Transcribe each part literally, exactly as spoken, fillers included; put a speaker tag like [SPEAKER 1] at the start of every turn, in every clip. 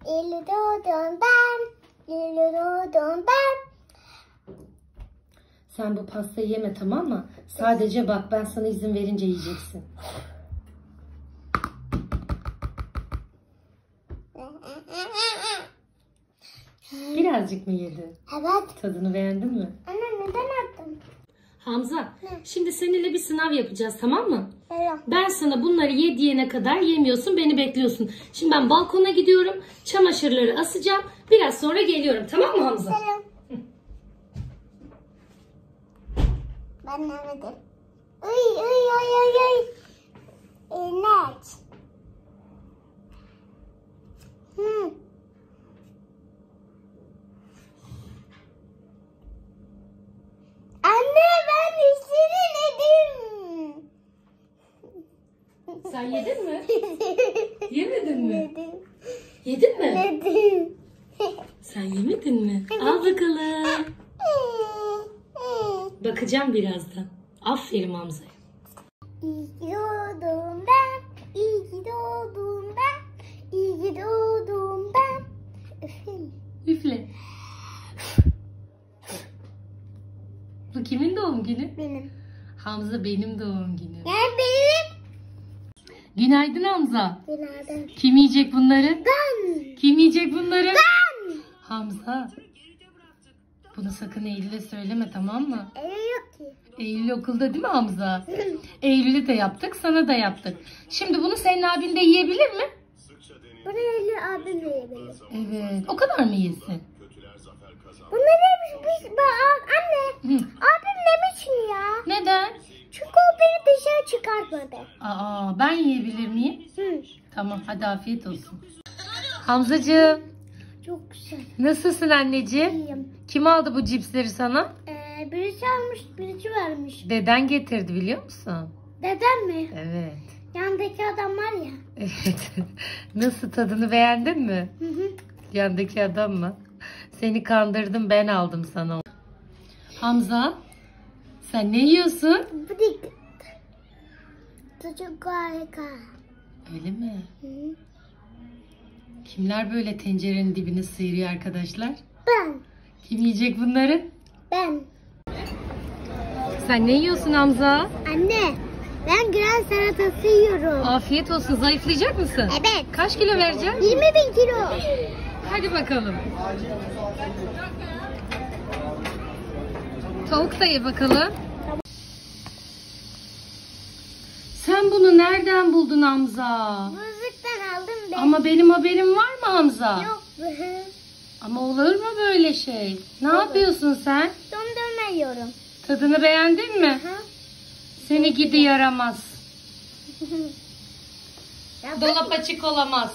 [SPEAKER 1] İyi doğdun ben. İyi doğdun ben.
[SPEAKER 2] Sen bu pastayı yeme, tamam mı? Sadece bak, ben sana izin verince yiyeceksin. Birazcık mı yedin?
[SPEAKER 1] Evet.
[SPEAKER 2] Tadını beğendin mi?
[SPEAKER 1] Anne neden attın?
[SPEAKER 2] Hamza, ne? Şimdi seninle bir sınav yapacağız, tamam mı?
[SPEAKER 1] Evet.
[SPEAKER 2] Ben sana bunları ye diyene kadar yemiyorsun, beni bekliyorsun. Şimdi ben balkona gidiyorum, çamaşırları asacağım. Biraz sonra geliyorum, tamam mı Hamza?
[SPEAKER 1] Selam. Ben neredeyim? Uy uy uy uy uy. İlaç. Hmm. Anne ben üstünü yedim.
[SPEAKER 2] Sen yedin mi? Yemedin mi?
[SPEAKER 1] Yedim.
[SPEAKER 2] Yedin mi?
[SPEAKER 1] Yedim.
[SPEAKER 2] Sen yemedin mi? Al bakalım. Bakacağım birazdan. Aferin Hamza'ya.
[SPEAKER 1] İyi ki doğdum ben. İyi ki doğdum ben. İyi ki doğdum ben. Üfleyin.
[SPEAKER 2] Üfle. Bu kimin doğum günü?
[SPEAKER 1] Benim.
[SPEAKER 2] Hamza benim doğum günüm.
[SPEAKER 1] Ya benim.
[SPEAKER 2] Günaydın Hamza.
[SPEAKER 1] Günaydın.
[SPEAKER 2] Kim yiyecek bunları?
[SPEAKER 1] Ben.
[SPEAKER 2] Kim yiyecek bunları?
[SPEAKER 1] Ben.
[SPEAKER 2] Hamza. Bunu sakın Eylül'e söyleme, tamam mı?
[SPEAKER 1] Evi yok ki.
[SPEAKER 2] Eylül okulda değil mi Hamza? Eylül'e de yaptık, sana da yaptık. Şimdi bunu senin abin de yiyebilir mi?
[SPEAKER 1] Bunu Eylül abim yiyebilir.
[SPEAKER 2] Evet. O kadar mı yesin?
[SPEAKER 1] Bunları biz, biz ben, anne.
[SPEAKER 2] Hı.
[SPEAKER 1] Abim ne biçim ya?
[SPEAKER 2] Neden?
[SPEAKER 1] Çünkü o beni dışarı çıkartmadı.
[SPEAKER 2] Aa, ben yiyebilir miyim?
[SPEAKER 1] Hı.
[SPEAKER 2] Tamam, hadi afiyet olsun. Hamzacığım,
[SPEAKER 1] Çok güzel.
[SPEAKER 2] nasılsın anneciğim?
[SPEAKER 1] İyiyim.
[SPEAKER 2] Kim aldı bu cipsleri sana?
[SPEAKER 1] Ee, birisi almış, birisi vermiş.
[SPEAKER 2] Deden getirdi, biliyor musun?
[SPEAKER 1] Dedem mi?
[SPEAKER 2] Evet.
[SPEAKER 1] Yandaki adam var ya.
[SPEAKER 2] Evet. Nasıl, tadını beğendin mi?
[SPEAKER 1] Hı hı.
[SPEAKER 2] Yandaki adam mı? Seni kandırdım, ben aldım sana. Hamza, sen ne yiyorsun?
[SPEAKER 1] Bu dik. Çocuk harika.
[SPEAKER 2] Öyle mi?
[SPEAKER 1] Hı.
[SPEAKER 2] Kimler böyle tencerenin dibini sıyırıyor arkadaşlar?
[SPEAKER 1] Ben.
[SPEAKER 2] Kim yiyecek bunları?
[SPEAKER 1] Ben.
[SPEAKER 2] Sen ne yiyorsun Hamza?
[SPEAKER 1] Anne. Ben güzel salatası yiyorum.
[SPEAKER 2] Afiyet olsun. Zayıflayacak mısın?
[SPEAKER 1] Evet.
[SPEAKER 2] Kaç kilo vereceksin?
[SPEAKER 1] yirmi bin kilo.
[SPEAKER 2] Hadi bakalım. Tavuk da ye bakalım. Sen bunu nereden buldun Hamza?
[SPEAKER 1] Buzluktan aldım ben.
[SPEAKER 2] Ama benim haberim var mı Hamza?
[SPEAKER 1] Yok.
[SPEAKER 2] Ama olur mu böyle şey? Ne yapıyorsun sen?
[SPEAKER 1] Dondurma yiyorum.
[SPEAKER 2] Tadını beğendin mi?
[SPEAKER 1] Ha?
[SPEAKER 2] Seni gidi yaramaz.
[SPEAKER 1] Ya
[SPEAKER 2] Dolap açık olamaz.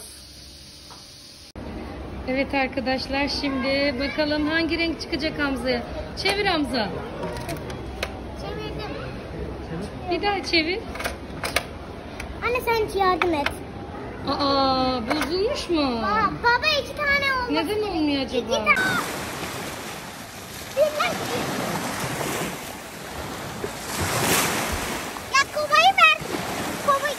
[SPEAKER 2] Evet arkadaşlar, şimdi bakalım hangi renk çıkacak Hamza'ya. Çevir Hamza.
[SPEAKER 1] çevirdim.
[SPEAKER 2] Bir daha çevir.
[SPEAKER 1] Anne sen yardım et.
[SPEAKER 2] Aa, bozulmuş mu?
[SPEAKER 1] Aa, baba iki tane oldu.
[SPEAKER 2] Neden olmuyor
[SPEAKER 1] İki
[SPEAKER 2] acaba?
[SPEAKER 1] tane. Bir lan. Ya kovayı ver. Kovayı.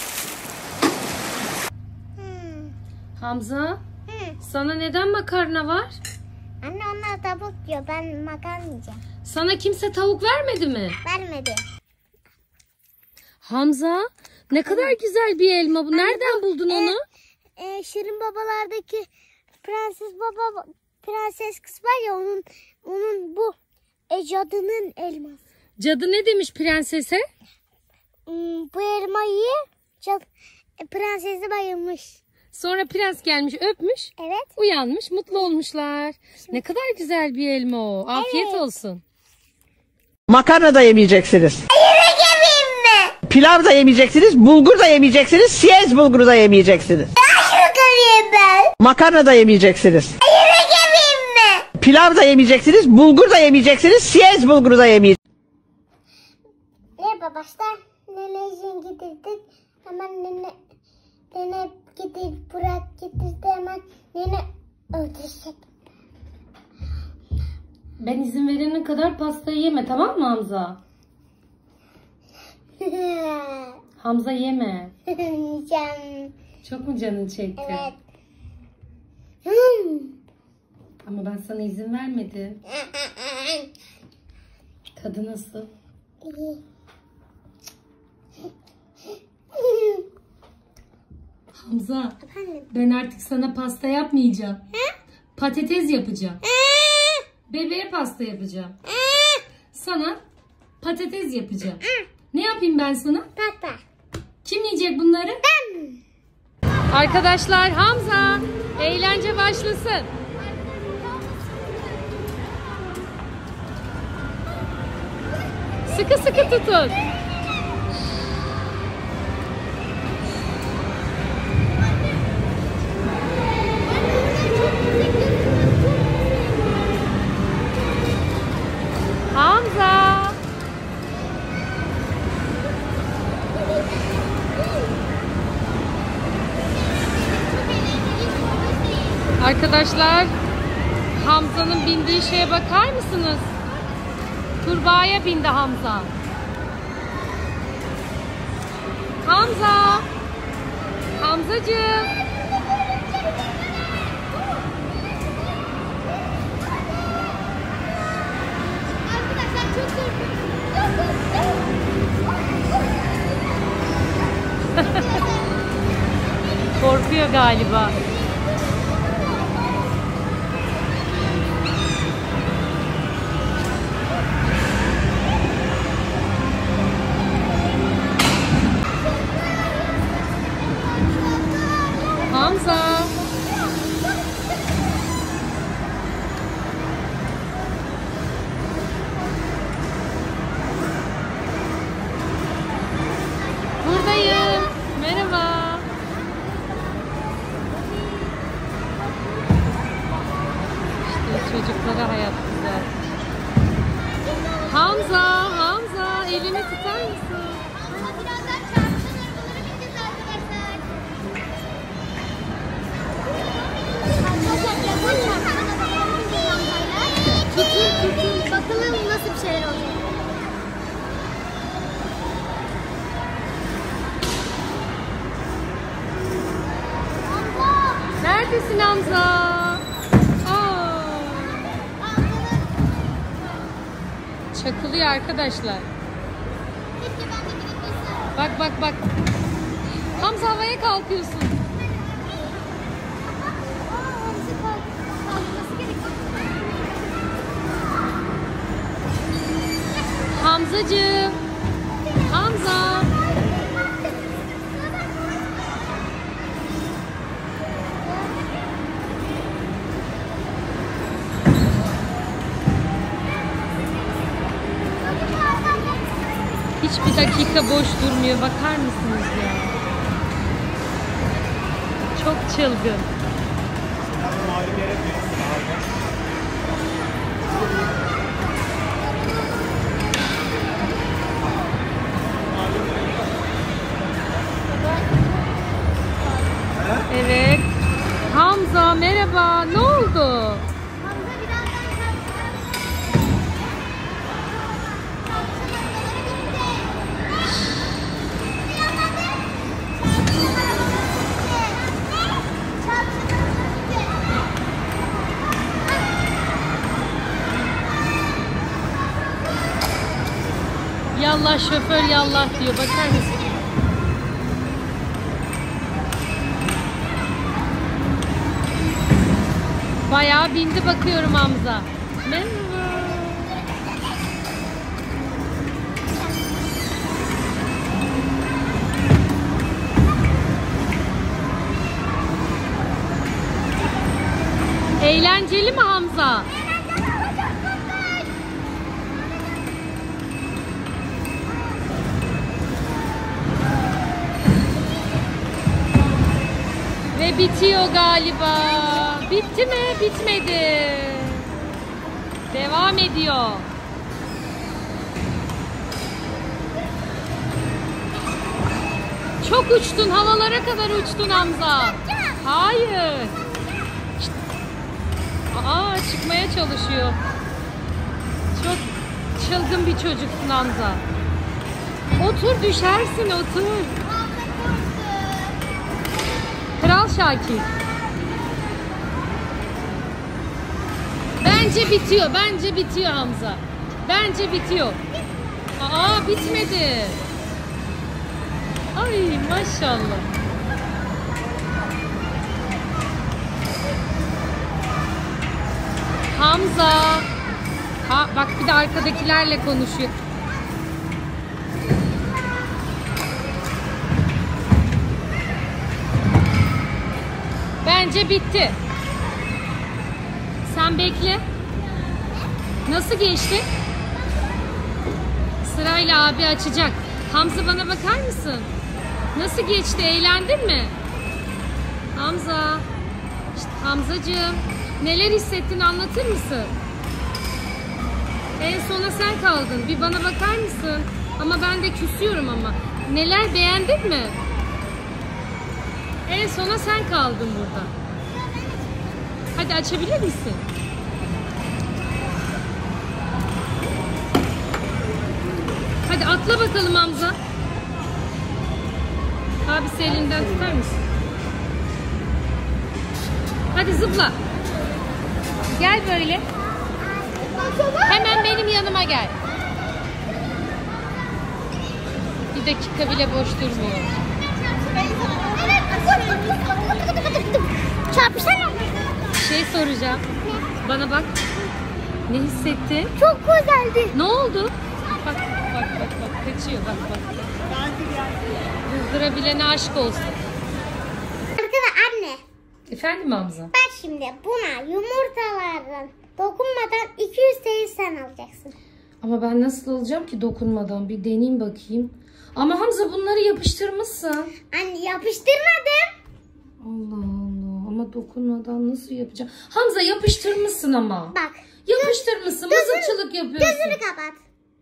[SPEAKER 1] Hmm.
[SPEAKER 2] Hamza,
[SPEAKER 1] Hmm.
[SPEAKER 2] sana neden makarna var?
[SPEAKER 1] Anne onlar tavuk yiyor. Ben makarna yiyeceğim.
[SPEAKER 2] Sana kimse tavuk vermedi mi?
[SPEAKER 1] Vermedi.
[SPEAKER 2] Hamza, ne kadar güzel bir elma bu. Nereden buldun
[SPEAKER 1] e,
[SPEAKER 2] onu?
[SPEAKER 1] E, Şirin babalardaki prenses baba prenses kız var ya, onun onun bu e, cadının elması.
[SPEAKER 2] Cadı ne demiş prensese?
[SPEAKER 1] Hmm, bu elmayı cad, e, prensesi bayılmış.
[SPEAKER 2] Sonra prens gelmiş, öpmüş,
[SPEAKER 1] Evet.
[SPEAKER 2] uyanmış, mutlu olmuşlar. Ne kadar güzel bir elma o. Afiyet
[SPEAKER 1] Evet.
[SPEAKER 2] olsun.
[SPEAKER 3] Makarna da yemeyeceksiniz.
[SPEAKER 1] Yemek yemeyeyim mi?
[SPEAKER 3] Pilav da yemeyeceksiniz. Bulgur da yemeyeceksiniz. Siyez bulguru da yemeyeceksiniz.
[SPEAKER 1] Nasıl göreyim ben?
[SPEAKER 3] Makarna da yemeyeceksiniz.
[SPEAKER 1] Yemek yemeyeyim mi?
[SPEAKER 3] Pilav da yemeyeceksiniz. Bulgur da yemeyeceksiniz. Siyez bulguru da yemeyeceksiniz.
[SPEAKER 1] Ne babaslar? Neneciğin getirdik. Hemen nene nene getir Burak getirdi, hemen nene öldürecek.
[SPEAKER 2] Ben izin verene kadar pastayı yeme, tamam mı Hamza? Hamza yeme.
[SPEAKER 1] Yiyeceğim.
[SPEAKER 2] Çok mu canın çekti?
[SPEAKER 1] Evet.
[SPEAKER 2] Ama ben sana izin vermedim. Tadı nasıl? Hamza,
[SPEAKER 1] Efendim?
[SPEAKER 2] ben artık sana pasta yapmayacağım. Patates yapacağım. Bebeğe pasta yapacağım. Sana patates yapacağım. Ne yapayım ben sana?
[SPEAKER 1] Papa.
[SPEAKER 2] Kim yiyecek bunları? Arkadaşlar, Hamza, eğlence başlasın. Sıkı sıkı tutun. Hamza. Arkadaşlar, Hamza'nın bindiği şeye bakar mısınız? Kurbağaya bindi Hamza. Hamza. Hamzacığım.
[SPEAKER 1] Arkadaşlar çok
[SPEAKER 2] Korkuyor galiba. Hamza. Buradayım. Merhaba. İşte çocuklara hayat güzel. Hamza, Hamza, elini tutar mısın?
[SPEAKER 1] Ama birazdan çarpışan arabalara bineceğiz arkadaşlar. Arkadaşlar birazdan çarpışan arabalara bineceğiz Hamza'yla. Tutun tutun. Bakalım nasıl bir şeyler olacak. Hamza!
[SPEAKER 2] Neredesin Hamza? Aa, çakılıyor arkadaşlar.
[SPEAKER 1] Keşke ben de binebilsem.
[SPEAKER 2] Bak bak bak. Hamza, havaya kalkıyorsun.
[SPEAKER 1] Aa, Hamza kalk- kalkması gerekiyor.
[SPEAKER 2] Hamzacığım. Hamza. Hiçbir dakika boş durmuyor. Bakar mısınız ya? Çok çılgın. Evet. Hamza merhaba. Ne oldu?
[SPEAKER 1] Hamza birazdan çarpışan
[SPEAKER 2] Yallah şoför yallah diyor. Bakar mısın? Bayağı bindi bakıyorum Hamza. Merhaba. Eğlenceli mi Hamza? Ve bitiyor galiba. Bitti mi? Bitmedi. Devam ediyor. Çok uçtun. Havalara kadar uçtun Hamza. Hayır. Şşt. Aa, çıkmaya çalışıyor. Çok çılgın bir çocuksun Hamza. Otur, düşersin, otur. Kral Şakir. Bence bitiyor. Bence bitiyor Hamza. Bence bitiyor. Aa bitmedi. Ay maşallah. Hamza. Ha bak bir de arkadakilerle konuşuyor. Bence bitti. Sen bekle. Nasıl geçti? Sırayla abi açacak. Hamza bana bakar mısın? Nasıl geçti? Eğlendin mi? Hamza. İşte Hamzacığım. Neler hissettin anlatır mısın? En sona sen kaldın. Bir bana bakar mısın? Ama ben de küsüyorum ama. Neler beğendin mi? En sona sen kaldın burada. Hadi açabilir misin? Hadi atla bakalım Hamza. Abisi elinden tutar mısın? Hadi zıpla. Gel böyle. Hemen benim yanıma gel. Bir dakika bile boş durmuyor.
[SPEAKER 1] Çarpışsana.
[SPEAKER 2] Şey soracağım. Bana bak. Ne hissettin?
[SPEAKER 1] Çok güzeldi.
[SPEAKER 2] Ne oldu? Bak bak bak bak kaçıyor bak bak. Kızdırabilene aşk olsun.
[SPEAKER 1] Arkadaşlar anne.
[SPEAKER 2] Efendim Hamza?
[SPEAKER 1] Ben şimdi buna yumurtalardan dokunmadan iki yüz T L sen alacaksın.
[SPEAKER 2] Ama ben nasıl alacağım ki dokunmadan? Bir deneyeyim bakayım. Ama Hamza bunları yapıştırmışsın.
[SPEAKER 1] Anne yapıştırmadım.
[SPEAKER 2] Allah Allah. Ama dokunmadan nasıl yapacağım? Hamza yapıştırmışsın ama.
[SPEAKER 1] Bak.
[SPEAKER 2] Yapıştırmışsın. Mızıkçılık yapıyorsun.
[SPEAKER 1] Gözünü kapat.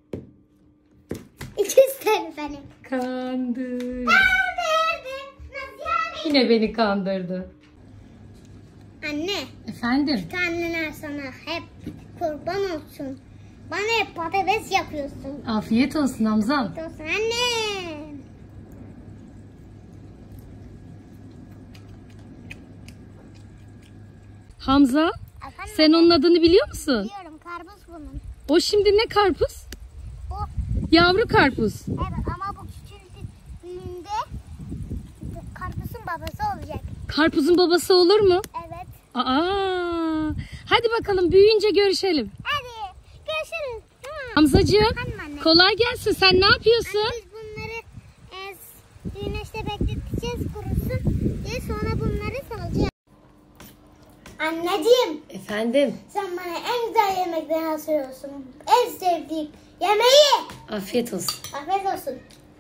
[SPEAKER 1] iki yüz T L benim.
[SPEAKER 2] Kandır.
[SPEAKER 1] Kandırdım. Nasıl yani?
[SPEAKER 2] Yine beni kandırdı.
[SPEAKER 1] Anne.
[SPEAKER 2] Efendim?
[SPEAKER 1] Anneler sana hep kurban olsun. Bana hep patates yapıyorsun.
[SPEAKER 2] Afiyet olsun Hamza.
[SPEAKER 1] Olsun anne.
[SPEAKER 2] Hamza,
[SPEAKER 1] Efendim,
[SPEAKER 2] sen onun adını biliyor musun?
[SPEAKER 1] biliyorum karpuz bunun.
[SPEAKER 2] O şimdi ne karpuz?
[SPEAKER 1] O
[SPEAKER 2] Yavru karpuz.
[SPEAKER 1] evet ama bu küçüldü büyüğünde karpuzun babası olacak.
[SPEAKER 2] Karpuzun babası olur mu?
[SPEAKER 1] Evet.
[SPEAKER 2] Aa, hadi bakalım büyüyünce görüşelim.
[SPEAKER 1] Hadi görüşürüz. Tamam.
[SPEAKER 2] Hamzacığım,
[SPEAKER 1] Efendim anne.
[SPEAKER 2] kolay gelsin. Sen ne yapıyorsun?
[SPEAKER 1] Anne biz bunları e, güneşte bekleteceğiz kurusun diye sonra bunları salacağız. Anneciğim
[SPEAKER 2] Efendim.
[SPEAKER 1] sen bana en güzel yemekleri hazırlıyorsun. En sevdiğim yemeği.
[SPEAKER 2] Afiyet olsun.
[SPEAKER 1] Afiyet olsun.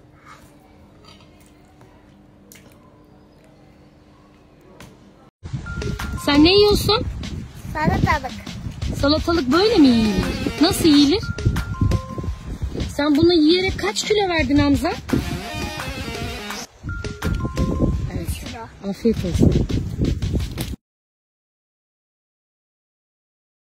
[SPEAKER 2] Sen ne yiyorsun?
[SPEAKER 1] Salatalık.
[SPEAKER 2] Salatalık böyle mi yiyilir? Nasıl yiyilir? Sen bunu yiyerek kaç kilo verdin Hamza?
[SPEAKER 1] üç kilo.
[SPEAKER 2] Afiyet olsun.